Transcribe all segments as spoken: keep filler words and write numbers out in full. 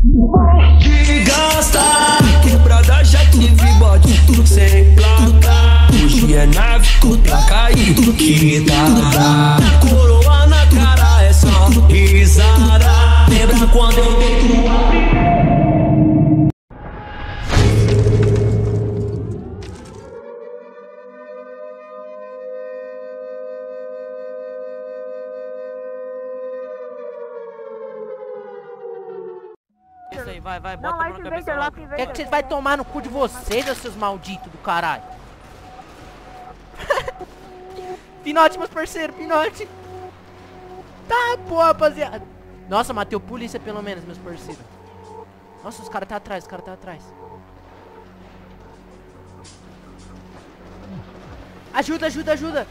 De gastar, quebrada já tive bode, sem placa. Hoje é nave com placa e que dá. Coroa na cara é só risada. Lembra quando eu dei tua primeira? Isso aí, vai, vai, bota Não, a mão Life na cabeça Invader, logo. Life O que é que vocês vai tomar no cu de vocês, seus malditos do caralho? Pinote, meus parceiros, Pinote. Tá, pô, rapaziada. Nossa, matei o polícia pelo menos, meus parceiros. Nossa, os caras tá atrás, os caras tá atrás. Ajuda, ajuda, ajuda.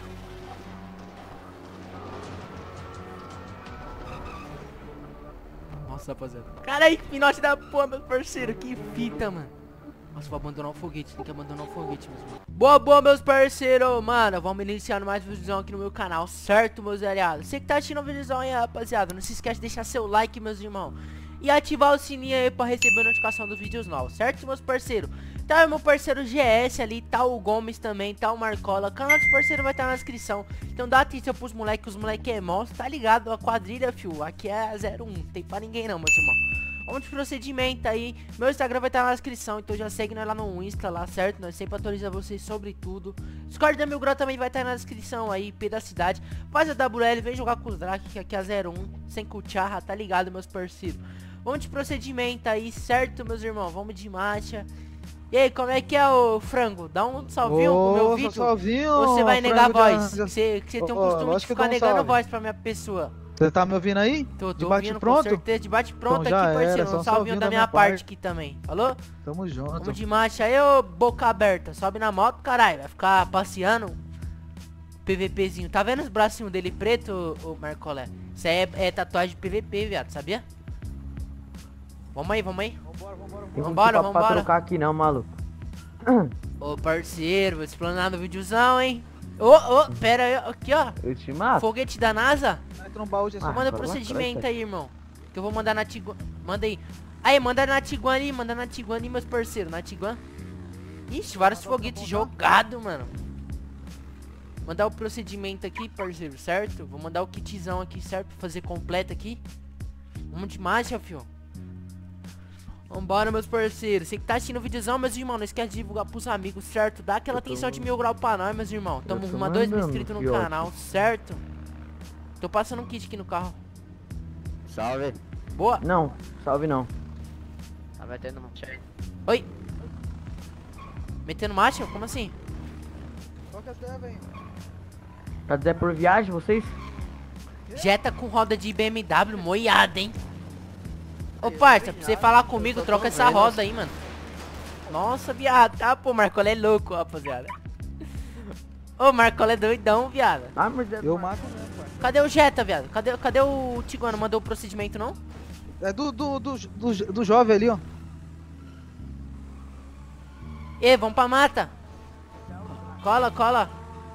Nossa, rapaziada. Cara aí, Pinote da porra, meu parceiro. Que fita, mano. Nossa, vou abandonar o foguete. Tem que abandonar o foguete, meus mano. Boa, boa, meus parceiros. Mano, vamos iniciar mais vídeo aqui no meu canal, certo, meus aliados? Você que tá assistindo o vídeo aí, rapaziada, não se esquece de deixar seu like, meus irmãos. E ativar o sininho aí pra receber a notificação dos vídeos novos, certo, meus parceiros? Tá o meu parceiro G S ali, tá o Gomes também, tá o Marcola. O canal dos parceiros vai estar na descrição. Então dá atenção pros moleques, os moleques é monstro, tá ligado? A quadrilha, fio, aqui é zero um, tem pra ninguém não, meus irmãos. Vamos de procedimento aí. Meu Instagram vai estar na descrição, então já segue nós lá no Insta lá, certo? Nós sempre atualizamos vocês sobre tudo. Discord da Mil Grau também vai estar na descrição aí, P da cidade. Faz a W L, vem jogar com os Drake, que aqui é zero um, sem cucharra, tá ligado, meus parceiros? Vamos de procedimento aí, certo, meus irmãos? Vamos de marcha. E aí, como é que é o frango? Dá um salvinho Ô, pro meu vídeo? salvinho, Ou você vai negar a voz? já- Você, que você tem o Ô, costume de lógico que ficar eu dou um negando salve. voz pra minha pessoa. Você tá me ouvindo aí? Tô, De tô bate ouvindo, pronto? com certeza. De bate pronto Então já aqui, parceiro. era, só Um um salvinho salvinho da da minha minha parte parte. aqui também. Falou? Tamo junto. Vamos de marcha aí, ô boca aberta. Sobe na moto, caralho. Vai ficar passeando. PVPzinho. Tá vendo os bracinhos dele preto, ô Marcolé? Isso aí é, é tatuagem de P V P, viado, sabia? Vamos aí, vamos aí. Vambora, vambora, Tem Vambora, pra, pra vambora. trocar aqui não, maluco. Ô parceiro, vou explanar no videozão, hein? Ô, ô, pera aí, aqui ó. Eu te mato. Foguete da NASA. Vai trombar hoje essa Ah, Manda vai lá, procedimento vai, aí, irmão. Que eu vou mandar na Tiguan. Manda aí. Aí, manda na Tiguan ali, manda na Tiguan ali, meus parceiros. Na Tiguan. Ixi, vários foguetes jogados, mano. Mandar o procedimento aqui, parceiro, certo? Vou mandar o kitzão aqui, certo? Pra fazer completo aqui. Vamos de marcha, fio. Vambora, meus parceiros. Você que tá assistindo o videozão, meus irmãos, não esquece de divulgar pros amigos, certo? Dá aquela Eu tô- atenção de mil grau pra nós, meus irmãos. Tamo Eu tô rumo a dois mil mandando, inscritos no fiote. canal, certo? Tô passando um kit aqui no carro. Salve. Boa. Não, salve não. Tá metendo uma cheia. Oi. Metendo marcha? Como assim? Qual que é a ideia, velho? Tá dizendo por viagem vocês? Jetta com roda de B M W, moiada, hein? Ô, parça, pra você falar comigo, troca essa roda aí, mano. Nossa, viado. Tá, pô, Marcola é louco, rapaziada. Ô, Marcola é doidão, viado. Ah, mas é... Eu mato mesmo, pai. Cadê o Jetta, viado? Cadê, cadê o Tiguano? Mandou o procedimento, não? É do, do, do, do, do jovem ali, ó. Ê, vamos pra mata. Cola, cola.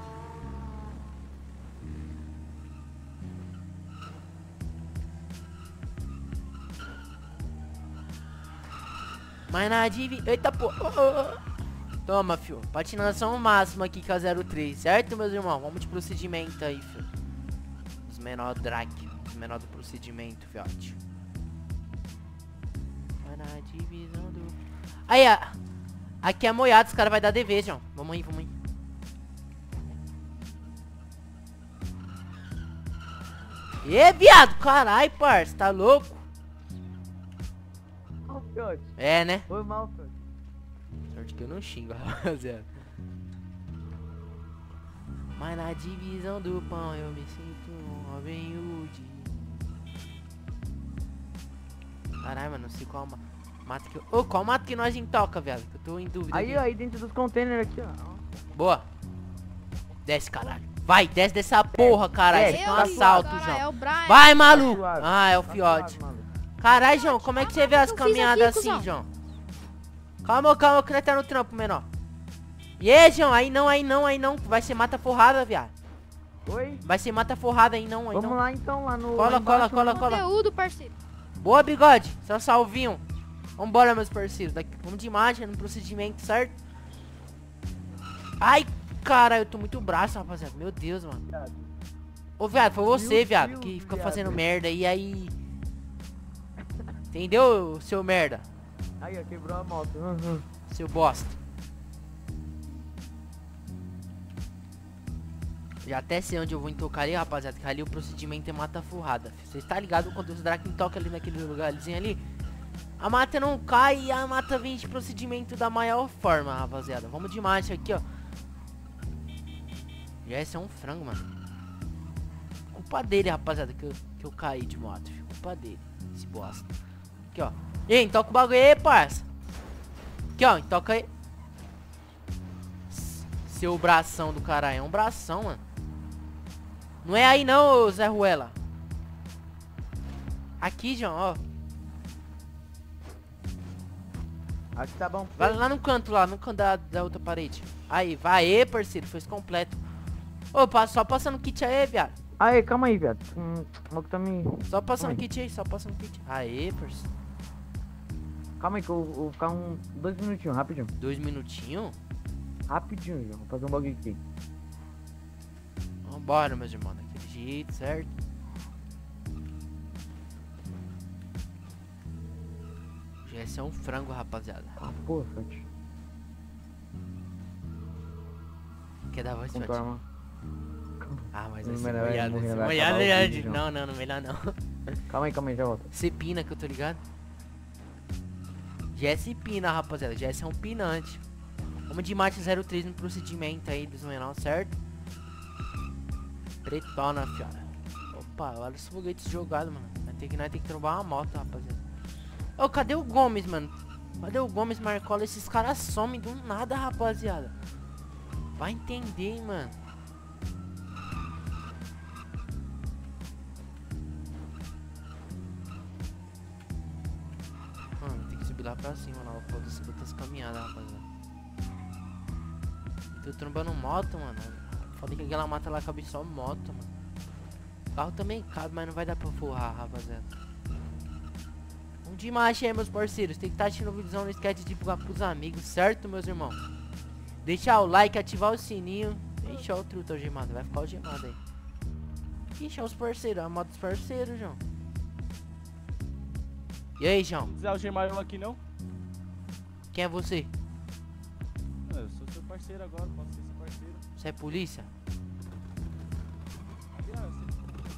Mas na divi... Eita, pô. Oh, oh, oh. Toma, fio. Patinação máxima aqui com a zero três, certo, meus irmãos? Vamos de procedimento aí, fio. Os menor drag. Os menor do procedimento, fiote. Mas na divisão do... Aí, ó. Aqui é moiado, os caras vai dar D V, João. Vamos aí, vamos aí. Ê, viado, caralho, parça, tá louco? Ô, fiote. É, né? Foi mal, fiote. Sorte que eu não xingo, rapaziada. Mas na divisão do pão eu me sinto um Robin Hood. Caralho, mano, não sei qual ma mata que eu... Ô, qual mata que nós intoca, viado? Que eu tô em dúvida Aí, aqui. ó, aí dentro dos containers aqui, ó. Boa. Desce, caralho. Vai, desce dessa porra, caralho. desce, Isso aqui é um tá assalto, Caralho, é João. o Brian. Vai, maluco. suave. Ah, é o Tá fiote. suave, maluco. Caralho, João, como é que você vê as eu fiz caminhadas aqui, assim, cuzão? João? Calma, calma, que nós tá no trampo, menor. E aí, João, aí não, aí não, aí não. Vai ser mata forrada, viado. Oi? Vai ser mata forrada aí não, aí Vamos não. lá então, lá no... Cola, lá embaixo, cola, cola, né? cola. Conteúdo, parceiro. Boa, bigode. Seu salvinho. Vambora, meus parceiros. Daqui, vamos de marcha no procedimento, certo? Ai, cara, eu tô muito braço, rapaziada. Meu Deus, mano. Ô, viado, foi você, Meu viado, Deus, que ficou viado. fazendo merda. E aí... Entendeu, seu merda? Aí, ó, quebrou a moto. Uhum. Seu bosta. Já até sei onde eu vou tocar ali, rapaziada. Que ali o procedimento é mata furrada. Você tá ligado quando os Draken toca ali naquele lugarzinho ali? A mata não cai e a mata vem de procedimento da maior forma, rapaziada. Vamos de marcha aqui, ó. Já esse é um frango, mano. Culpa dele, rapaziada, que eu, que eu caí de moto. Filho. Culpa dele, esse bosta. Aqui, ó. Ei, toca o bagulho aí, parça. Aqui, ó, toca aí. Seu bração do caralho. É um bração, mano. Não é aí não, ô Zé Ruela. Aqui, João, ó. Aqui tá bom. Vai lá no canto, lá, no canto da, da outra parede. Aí, vai aí, parceiro, fez completo. Ô, passa- só passando kit aí, viado. Aí, calma aí, viado. Hum, o maluco tá me... Só passando Calma aí. kit aí, só passando kit. Aí, parceiro. Calma aí que eu eu vou ficar um... Dois minutinhos, rapidinho. Dois minutinhos? Rapidinho, João. Vou fazer um bagulho aqui. Vambora, meus irmãos, daquele jeito, certo? Já esse é um frango, rapaziada. Ah, porra, Fete. Quer dar voz, Fiote? Contorna. Ah, mas Não, esse melhor é molhado, morrer, esse vai molhado acabar o é vídeo, de... João. Não, não, não, melhor não. Calma aí, calma aí, já volto. Você pina que eu tô ligado. Jesse pina, rapaziada. Jesse é um pinante. Vamos de mate zero três no procedimento aí dos menor, certo? Pretona, fiora. Opa, olha os foguetes jogados, mano. Vai ter que, nós tem que trombar uma moto, rapaziada. Ô, cadê o Gomes, mano? Cadê o Gomes, Marcola? Esses caras somem do nada, rapaziada. Vai entender, hein, mano. Mano, tem que subir lá pra cima, lá. Foda-se outras caminhadas, rapaziada. Tô trombando moto, mano. Foda que aquela mata lá cabe só moto, mano. Carro também cabe, mas não vai dar pra forrar, rapaziada. Um de marcha aí, meus parceiros. Tem que estar assistindo o vídeo, não esquece de divulgar pros amigos, certo, meus irmãos? Deixar o like, ativar o sininho. Ixi, ó o truta algemado. Vai ficar algemado aí. Ixi, ó os parceiros. A moto dos parceiros, João. E aí, João? Não quiser algemar eu aqui não? Quem é você? Ah, eu sou seu parceiro agora, posso ser seu parceiro. Você é polícia? Aqui, ó, você...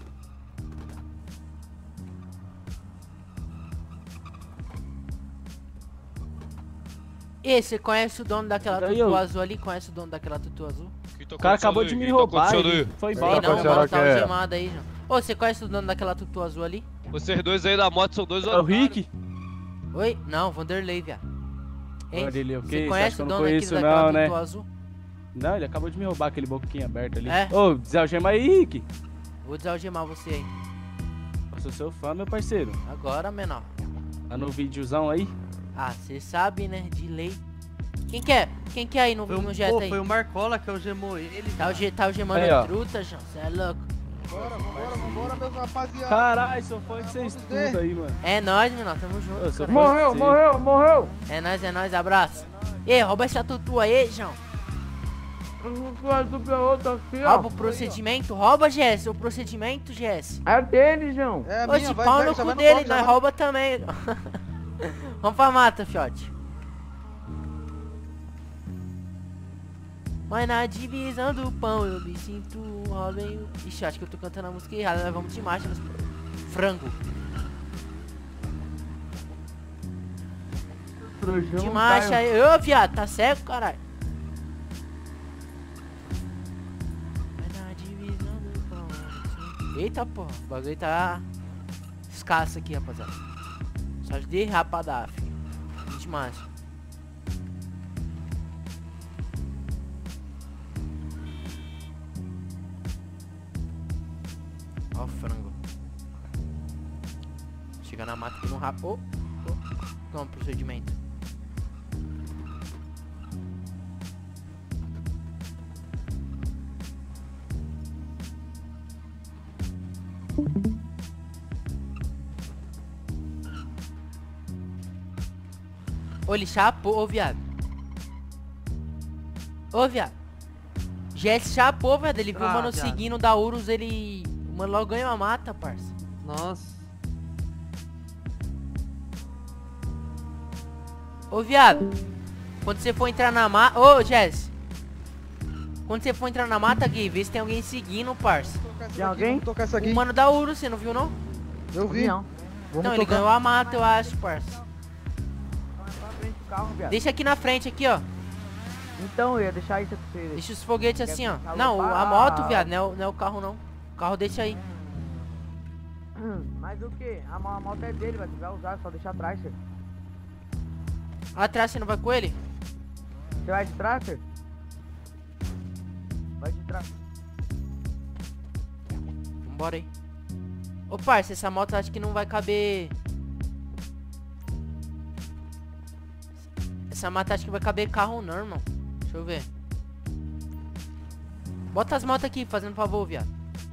E você conhece o dono daquela Daí tutu eu- azul ali? Conhece o dono daquela tutu azul? O cara acabou de me roubar, ele foi Sei embora. não, rapaziada, mano, tá que é? algemado aí, João. Ô, você conhece o dono daquela tutu azul ali? Vocês dois aí da moto são dois É o Rick? Oi? Não, Vanderlei, viado. Hein? Vanderlei, o quê? Você Você conhece acha que o eu não dono aqui conheço daquela não, tutu né? azul? Não, ele acabou de me roubar aquele boquinho aberto ali. É? Ô, desalgema aí, Rick. Vou desalgemar você aí. Eu sou seu fã, meu parceiro. Agora, menor. Tá no videozão aí? Ah, você sabe, né? De lei. Quem que é? Quem que é aí no, Foi, um, no jet pô, aí? foi o Marcola que algemou ele. Tá, alge, tá algemando Aí, a ó. truta, João? Você é louco. Vambora, vambora, vambora, meus rapaziada. Caralho, sou fã de vocês tudo aí, mano. É nóis, menor. Tamo junto. Eu sou cara. fã de Morreu, vocês. morreu, morreu. É nóis, é nóis. Abraço. Ei, rouba essa tutu aí, João. Outra aqui, Rouba o procedimento. Rouba, Jess. O procedimento, Jess. É dele, João. É a Oxe, minha, vai, pau vai, no já cu vai no dele. palco, já Nós vai- rouba também. Vamos pra mata, fiote. Mas na divisão do pão eu me sinto um Robin. Ixi, acho que eu tô cantando a música errada. Nós vamos de marcha nos frango. De marcha aí. Ô, viado, tá cego, caralho. Mas na divisão do pão eu me sinto- Eita, porra. O bagulho tá escasso aqui, rapaziada. Só de derrapada, filho. De marcha. Ó o frango. Chega na mata que não rapou. Oh, oh. Procedimento. Ô, ele chapou, ô, viado. Ô, viado. Jess chapou, viado. Ele viu o Ah, mano viado. seguindo da Urus, ele... O mano logo ganhou a mata, parça. Nossa. Ô, viado. Quando você for entrar na mata... Ô, Jess. Quando você for entrar na mata, Gui, vê se tem alguém seguindo, parça. Vou tocar essa Tem daqui, alguém? vamos tocar essa aqui. O mano da Urus, você não viu, não? Eu vi. Não. Vamos Não, ele tocar. ganhou a mata, eu acho, parça. Então é pra frente do carro, viado. Deixa aqui na frente, aqui, ó. Então eu ia deixar isso pra você. Deixa os foguetes assim, ó. Quer Não, salvar? a moto, viado, não é, o- não é o carro, não. O carro deixa aí. Hum, Mas o que? A, mo- a moto é dele, vai. Tu vai usar, só deixar atrás, filho. Atrás você não vai com ele? Você vai de trás, Vai de trás. Vambora aí. Ô, parça, essa moto acho que não vai caber... Essa moto acho que vai caber carro não, irmão. Deixa eu ver. Bota as motos aqui, fazendo favor, viado.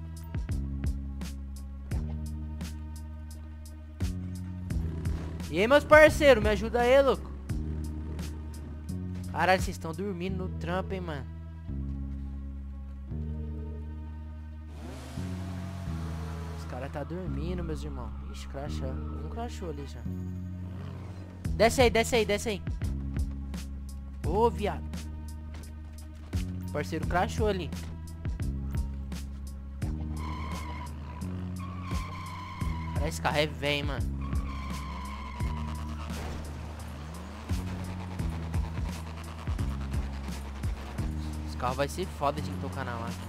E aí, meus parceiros, me ajuda aí, louco. Caralho, vocês estão dormindo no trampo, hein, mano. Os caras tá dormindo, meus irmãos. Ixi, crachou. Um crachou ali já. Desce aí, desce aí, desce aí. Ô, viado. O parceiro crachou ali. Cara, esse carro é velho, mano. Esse carro vai ser foda de tocar na máquina.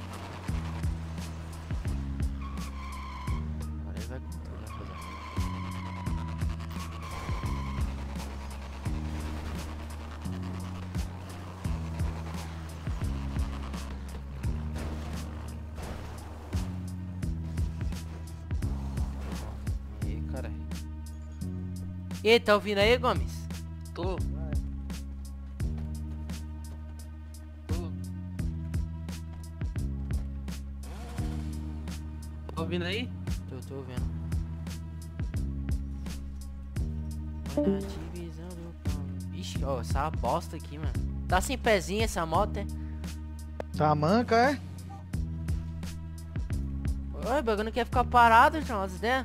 Agora ele vai com tudo, rapaziada. E cara. E aí, tá ouvindo aí, Gomes? Tô. Tô. Tá ouvindo aí? Tô, tô ouvindo. Olha a divisão do pão. Ixi, ó, essa bosta aqui, mano. Tá sem pezinho essa moto, é? Tá manca, é? Oi, o bagulho não quer ficar parado, João, as ideias.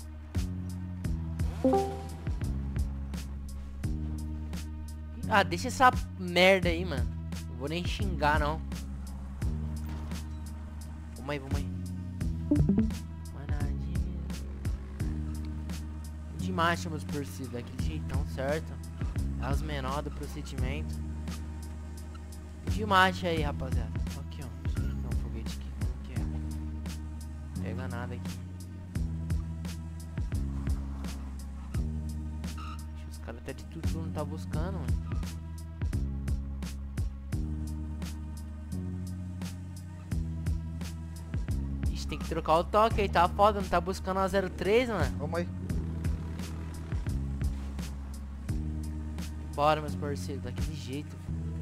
Ah, deixa essa merda aí, mano. Não vou nem xingar, não. Vamos aí, vamos aí. De marcha, meus parceiros. Daquele jeitão certo. É os menores do procedimento. De marcha aí, rapaziada. Aqui, ó. Deixa eu dar um foguete aqui. Como que é? Pega nada aqui. Os caras até de tudo não tá buscando, mano. Ixi, tem que trocar o toque aí, tá foda, não tá buscando a zero três, mano. Vamos aí. Bora, meus parceiros, daquele jeito.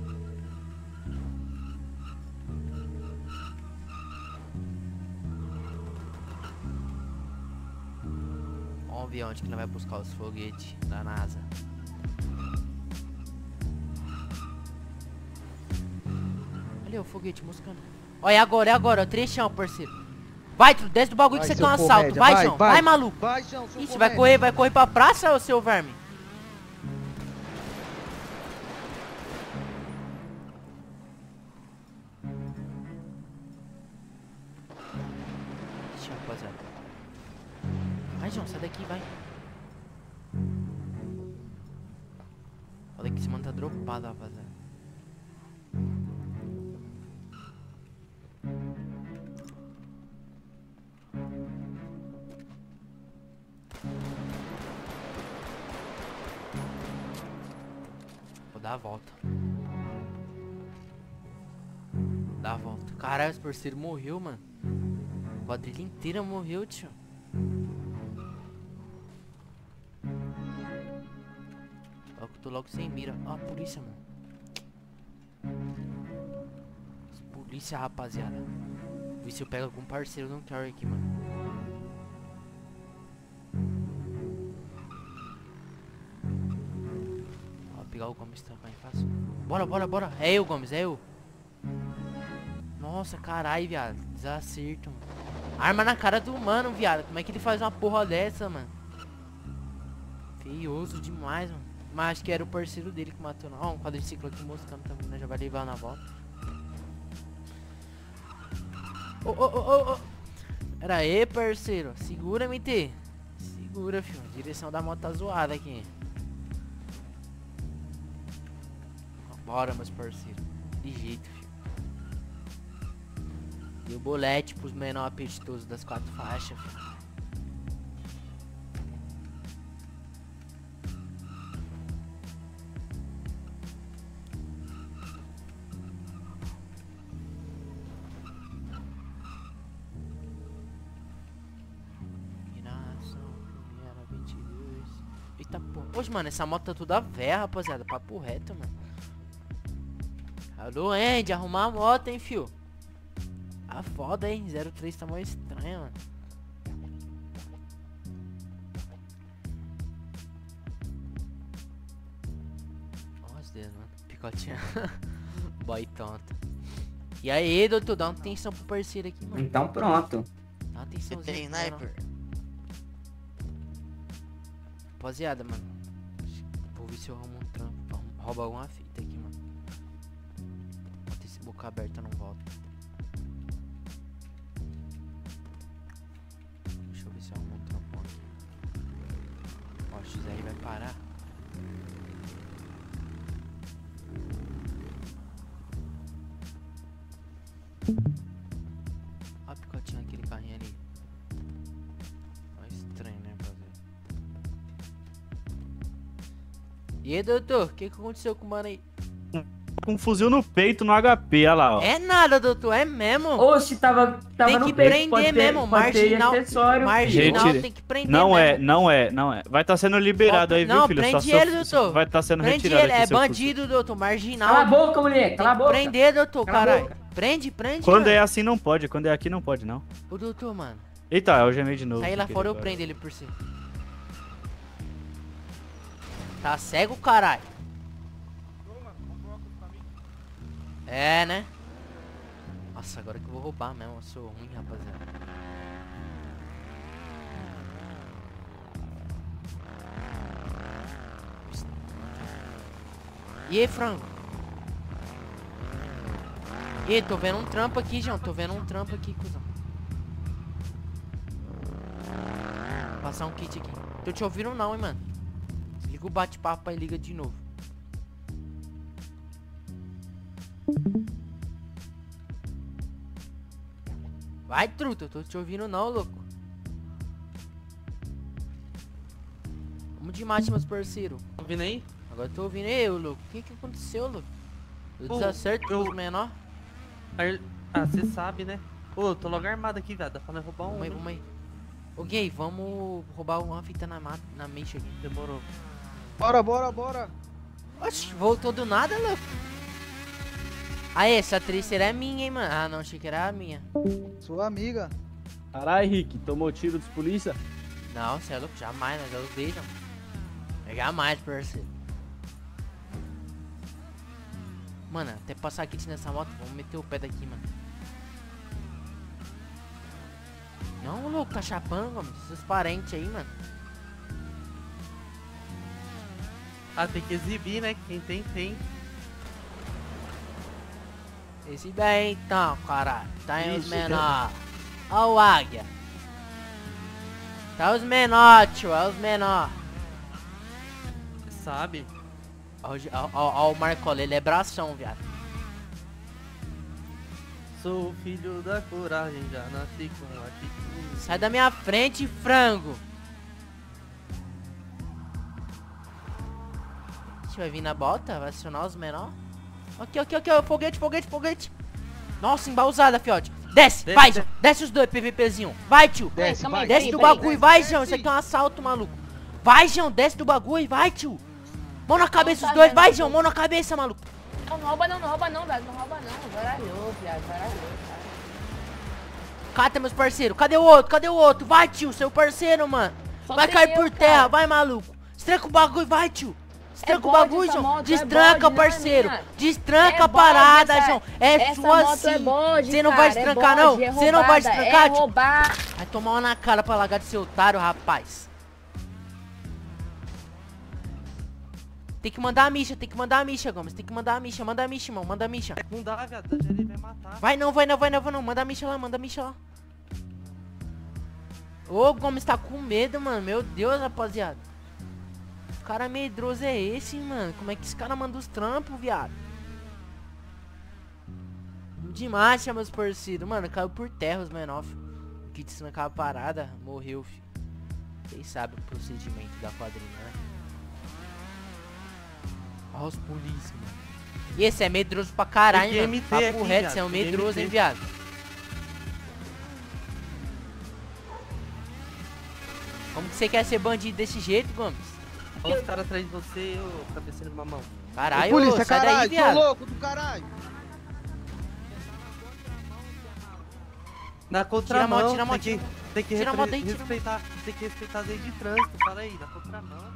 Vamos ver onde que nós vai buscar os foguetes da NASA. Olha o foguete buscando. Olha, é agora, é agora, ó, trechão, parceiro. Vai, tu desce do bagulho Vai, que você seu quer um assalto. comédia, Vai, vai, João, vai. vai, maluco. Vai, João, seu Ixi, comédia. vai correr, vai correr pra praça, ô seu verme. Ixi, rapaziada. Vai, João, sai daqui, vai. Olha que esse mano tá dropado, rapaziada. Vou dar a volta. Dá a volta. Caralho, esse parceiro morreu, mano. A quadrilha inteira morreu, tio. Logo, tô logo sem mira. Ó, a polícia, mano. Polícia, rapaziada. Vê se eu pego algum parceiro no carro aqui, mano. Ó, pegar o Gomes e trancar em fácil. Bora, bora, bora. É eu, Gomes, é eu. Nossa, caralho, viado. Desacerto, mano. Arma na cara do mano, viado. Como é que ele faz uma porra dessa, mano? Feioso demais, mano. Mas acho que era o parceiro dele que matou. Ó, um quadriciclo aqui moscando também, né? Já vai levar na volta. Ô, ô, ô, ô, ô. Pera aí, parceiro. Segura, M T. Segura, filho. A direção da moto tá zoada aqui. Bora, meus parceiros. De jeito, filho. Deu bolete pros menor apetitosos das quatro faixas, filho. Eita porra. Hoje, mano, essa moto tá toda véia, rapaziada. Papo reto, mano. Alô, Andy, arrumar a moto, hein, fio. Ah, foda, hein. zero três tá meio estranho, mano. Nossa, Deus, mano. Picotinha. Boy tonto. E aí, doutor, dá uma atenção pro parceiro aqui, mano. Então pronto. Dá uma atençãozinha. Tem sniper. Rapaziada, mano. Vou ver se eu arrumo um trampo. Rouba alguma fita aqui, mano. Bota esse boca aberta, não volta. Deixa eu ver se eu arrumo um trampo aqui. Ó, o X R vai parar. Ó a picotinha daquele carrinho ali. Ó, estranho, né, rapaziada? E aí, doutor, o que que aconteceu com o mano aí? Com um fuzil no peito, no H P, olha lá, ó. É nada, doutor, é mesmo. Oxe, tava, tava Tem no que peito, prender pode ter, mesmo, pode ter marginal, acessório. marginal Retire. tem que prender Não é, mesmo. não é, não é. Vai estar sendo liberado aí, Não, viu, filho? prende Só ele, seu- doutor. Vai estar sendo Prende retirado ele, aqui é seu fuzil. bandido, doutor, marginal. Cala a boca, moleque, Tem cala a que boca. prender, doutor, Cala a caralho. boca. Prende, prende, Quando mano. é assim não pode, quando é aqui não pode, não. Ô, doutor, mano. Eita, eu gemei de novo. Sai lá sem fora, eu querer, prendo ele por si. Tá cego, caralho? É, né? Nossa, agora que eu vou roubar mesmo. Eu sou ruim, rapaziada. E aí, frango? E aí, tô vendo um trampo aqui, João. Tô vendo um trampo aqui, cuzão. Vou passar um kit aqui. Tô te ouvindo não, hein, mano. Desliga o bate-papo aí, liga de novo. Vai, truta, eu tô te ouvindo não, louco. Vamos de mate, meus parceiros. Tá ouvindo aí? Agora eu tô ouvindo eu, louco. O que que aconteceu, louco? Eu Pô, desacerto eu- com os menor. Ar- Ah, você sabe, né? Ô, eu tô logo armado aqui, velho. Dá pra nós roubar um. Vamos aí, né? vamos aí. Ô, gay, vamos roubar uma fita na, ma- na mecha aqui. Demorou. Bora, bora, bora. Oxi, voltou do nada, louco. Aí, essa terceira é minha, hein, mano. Ah, não, achei que era a minha. Sua amiga. Caralho, Rick, tomou tiro dos polícia? Não, você é louco, jamais, nós já os beijam. É jamais, parceiro. Mano, até passar kit nessa moto, vamos meter o pé daqui, mano. Não, louco, tá chapando, mano. Seus parentes aí, mano. Ah, tem que exibir, né? Quem tem, tem. Esse bem então, caralho. Tá aí os Ixi, menor. Ó o águia. Tá os menor, tio, é os menor. Você sabe? Ó, o Gi- ó, ó, ó o Marcola, ele é bração, viado. Sou filho da coragem, já nasci com atitude. Sai da minha frente, frango. Você vai vir na bota? Vai acionar os menor? Aqui, aqui, aqui, ó, foguete, foguete, foguete. Nossa, embausada, fiote. Desce, Desce, vai, desce. desce os dois, PVPzinho. Vai, tio. Desce, vai. Desce do bagulho, vai, João. Isso aqui é um assalto, maluco. Vai, João, desce do bagulho, vai, tio. Mão na cabeça os dois, vai, João, mão na cabeça, maluco. Não, não rouba não, não rouba não, velho. Não rouba não. Zaralhou, viado, zaralhou, cara. Cata, meus parceiros. Cadê o outro? Cadê o outro? Vai, tio, seu parceiro, mano. Só Vai tem cair eu, por cara. terra, vai, maluco. Estreca o bagulho, vai, tio. Destranca É o bode bagulho, essa João. moto, é Destranca, bode, não é parceiro. minha. Destranca É a parada, bode, João. essa- É essa sua moto é sim. bode, Você não cara, vai é destrancar, bode, não? é Você não vai roubada, destrancar, é tio? roubar. Vai tomar uma na cara pra largar de ser otário, rapaz. Tem que mandar a micha, tem que mandar a micha, Gomes. Tem que mandar a micha, manda a micha, irmão. Manda a micha. Não dá, viado. A Jerry vai matar. Vai não, vai não, vai não, vai não. Manda a micha lá, manda a micha lá. Ô, Gomes tá com medo, mano. Meu Deus, rapaziada. O cara medroso é esse, mano. Como é que esse cara manda os trampos, viado? De marcha, meus parceiros. Mano, caiu por terra os menor, filho. O Kits naquela parada, morreu, filho. Vocês sabem o procedimento da quadrilha, né? Olha os polícia, mano. E esse é medroso pra caralho, Tem que mano. M T Papo aqui, reto, viado. você é um Tem medroso, M T. hein, viado. Como que você quer ser bandido desse jeito, Gomes? Olha os caras atrás de você, ô cabecinha de mamão. Caralho, Ô, polícia, sai daí, caralho, seu viado. louco do caralho. Na contramão, Tira a mão, tira a mão, tem que, tem que tira a repre- mão daí, tira a mão. respeitar, tem que respeitar as leis de trânsito, fala aí, na contramão.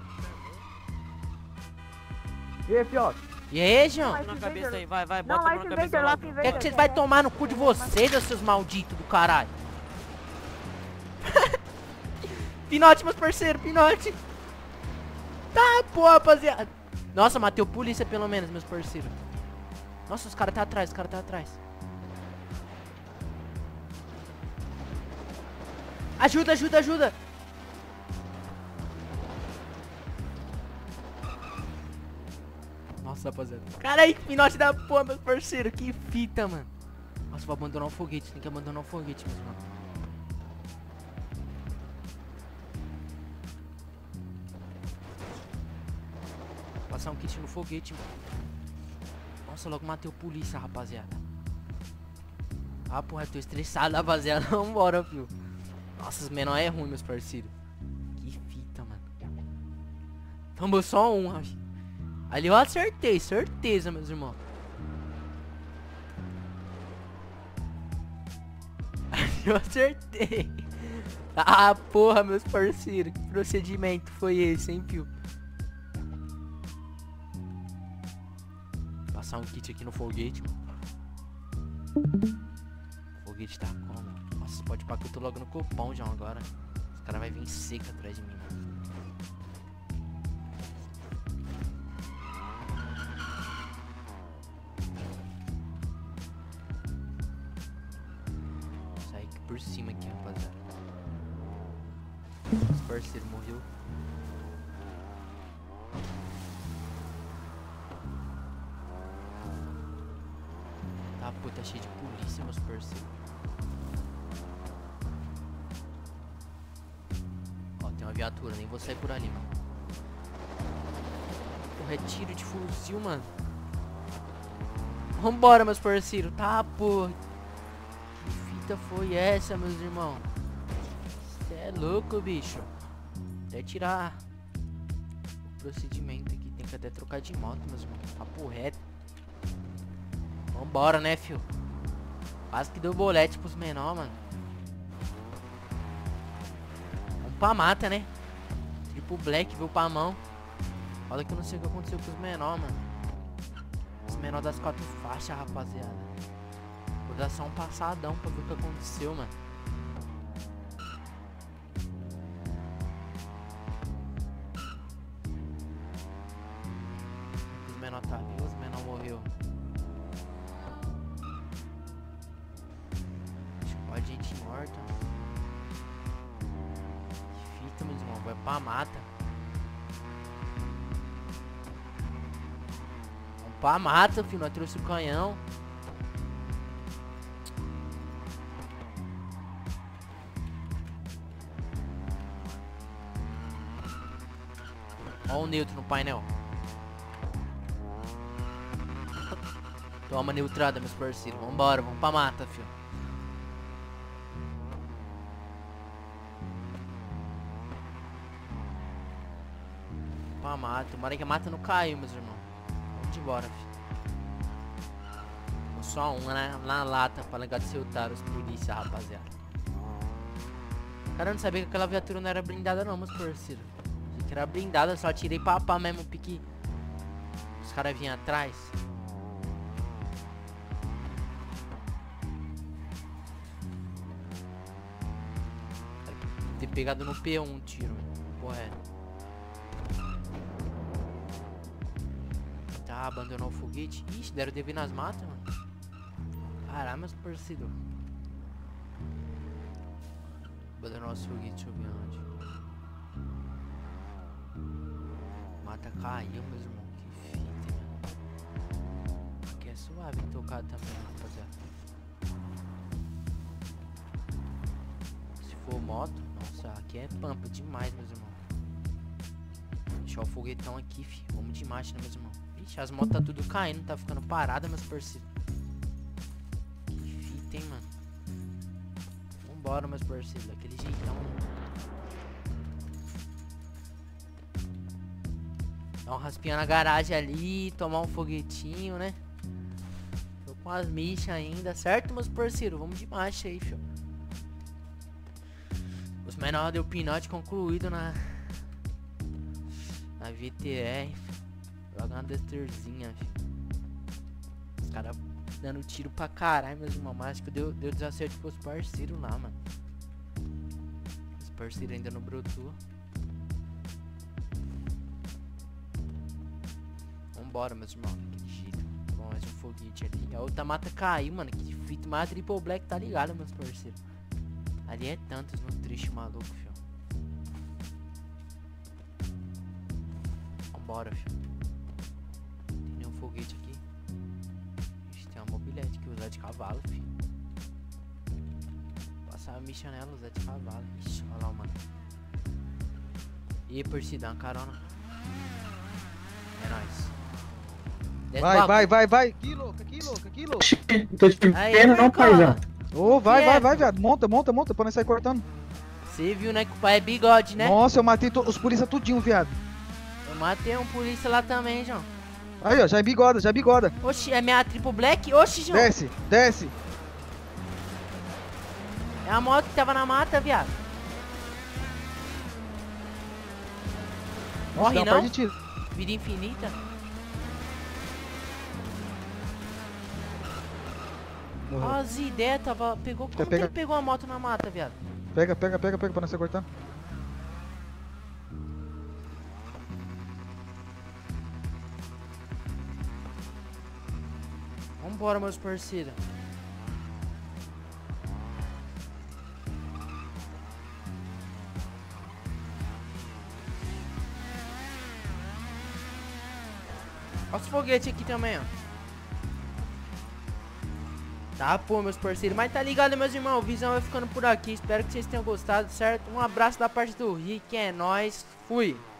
E aí, fiote? E aí, João? Na cabeça aí, vai, vai, Não, bota a lá mão se na vem, cabeça lá logo. se O vem. que é que vocês vai tomar no cu de vocês, seus malditos do caralho? Pinote, meus parceiros, Pinote. Tá, pô, rapaziada. Nossa, matei o polícia pelo menos, meus parceiros. Nossa, os caras tá atrás, os caras tá atrás. Ajuda, ajuda, ajuda. Nossa, rapaziada. Caralho, que pinote da porra, meus parceiros. Que fita, mano. Nossa, vou abandonar o foguete. Tem que abandonar o foguete, meus mano. Passar um kit no foguete, mano. Nossa, logo matei o polícia, rapaziada. Ah, porra, eu tô estressado, rapaziada. Vambora, filho. Nossa, os menor é ruim, meus parceiros. Que fita, mano. Tomou só um, Rafi. Ali eu acertei, certeza, meus irmãos. Ali eu acertei. Ah, porra, meus parceiros. Que procedimento foi esse, hein, fio? Passar um kit aqui no foguete, mano. O foguete tá como? Nossa, pode parar que eu tô logo no copão já agora. Os caras vão vir seca atrás de mim, mano. Vou sair aqui por cima aqui, rapaziada. Os parceiros morreu. Tá, pô, tá cheio de polícia, meus parceiros. Ó, tem uma viatura, nem vou sair por ali, mano. Porra, é tiro de fuzil, mano. Vambora, meus parceiros. Tá, pô. Que fita foi essa, meus irmãos? Cê é louco, bicho. Até tirar o procedimento aqui. Tem que até trocar de moto, meus irmãos. Papo reto. Vambora, né, fio? Quase que deu bolete pros menor, mano. Vamos pra mata, né? Triple Black veio pra mão. Olha que eu não sei o que aconteceu com os menor, mano. Os menor das quatro faixas, rapaziada. Vou dar só um passadão pra ver o que aconteceu, mano. Os menor tá ali, os menor morreu. Pode gente morta. Que fita, meus irmãos. Vai pra mata. Vamos pra mata, filho. Nós trouxe o canhão. Ó o neutro no painel. Toma neutrada, meus parceiros. Vambora, vamos pra mata, filho. Pra mata. Tomara que a mata não caiu, meus irmãos. Vamos embora, filho. Só uma, né? Na lata pra ligar de seu otário, os polícia, rapaziada. Cara, eu não sabia que aquela viatura não era blindada não, meus parceiros. Achei que era blindada, só tirei pra pá mesmo, pique caras vinham atrás. Ter pegado no P um um tiro, correto. Tá, abandonou o foguete. Ixi, deram D B nas matas, mano. Caralho, meus parceiros. Abandonou os foguetes, deixa eu ver onde. Mata caiu, meus irmãos. Que fita, mano. Aqui é suave tocar também, rapaziada. Se for moto, nossa, aqui é pampa demais, meus irmãos. Deixar o foguetão aqui, fi. Vamos de marcha, né, meus irmãos? Ixi, as motos tá tudo caindo, tá ficando parada, meus parceiros. Que fita, hein, mano. Vambora, meus parceiros, daquele jeitão. Dar um raspinha na garagem ali, tomar um foguetinho, né? Tô com as michas ainda, certo, meus parceiros? Vamos de marcha aí, fio. Os menores deu pinote concluído na na V T R. Joga uma desterzinha, filho. Os caras dando tiro pra caralho, meus irmãos. Mas acho que deu, deu desacerto pros parceiros lá, mano. Os parceiros ainda não brotou. Vambora, meus irmãos. Daquele jeito. Com mais um foguete ali. A outra mata caiu, mano. Que fita. Mas a Triple Black tá ligada, meus parceiros. Ali é tantos no triste maluco, filho. Vambora, filho. Tem nenhum foguete aqui. Ixi, tem uma mobilete que usar de cavalo, filho. Passar a micha nela, usar de cavalo. Ixi, olha lá, mano. E por si, dá uma carona. É nóis. Desce Vai, o vai, vai, vai. Aqui, louco, aqui, louco, aqui, louco. Tô te vendo, não, paizão. Ô, vai, Que vai, é? vai, viado. Monta, monta, monta, pra não sair cortando. Você viu, né, que o pai é bigode, né? Nossa, eu matei to- os polícia tudinho, viado. Eu matei um polícia lá também, João. Aí, ó, já é bigoda, já é bigoda. Oxi, é minha Triple Black? Oxi, João. Desce, desce. É a moto que tava na mata, viado. Nossa, Morre dá uma não? par de tiro. Vida infinita. Morreu. Ó, as ideias tava... Pegou... Como que pegar? ele pegou a moto na mata, viado? Pega, pega, pega, pega pra não sair cortando. Vambora, meus parceiros. Olha os foguetes aqui também, ó. Tá, pô, meus parceiros. Mas tá ligado, meus irmãos. O Visão vai ficando por aqui. Espero que vocês tenham gostado, certo? Um abraço da parte do Rick. É nóis. Fui.